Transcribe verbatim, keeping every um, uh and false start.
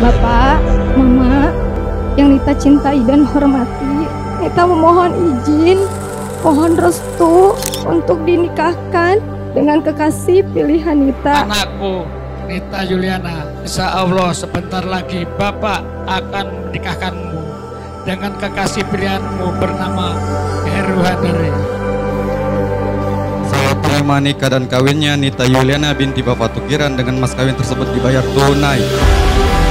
Bapak, Mama, yang Nita cintai dan hormati, Nita memohon izin, mohon restu untuk dinikahkan dengan kekasih pilihan Nita. Anakku, Nita Juliana, insya Allah sebentar lagi Bapak akan menikahkanmu dengan kekasih pilihanmu bernama Heru Handari. Saya terima nikah dan kawinnya Nita Juliana binti Bapak Tukiran dengan mas kawin tersebut dibayar tunai.